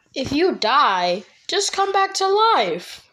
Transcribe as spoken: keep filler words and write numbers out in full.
If you die, just come back to life.